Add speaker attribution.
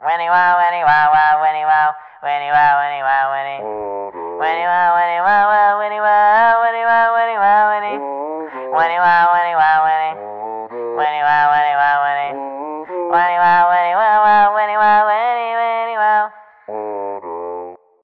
Speaker 1: Winnie wow, Winnie wow, wow, Winnie wow, Winnie wow, Winnie wow, Winnie. Winnie wow, Winnie wow, wow, Winnie wow, Winnie wow, Winnie wow, Winnie. Winnie wow, Winnie wow, Winnie. Winnie wow, Winnie wow, Winnie. Winnie wow, Winnie wow, wow, Winnie.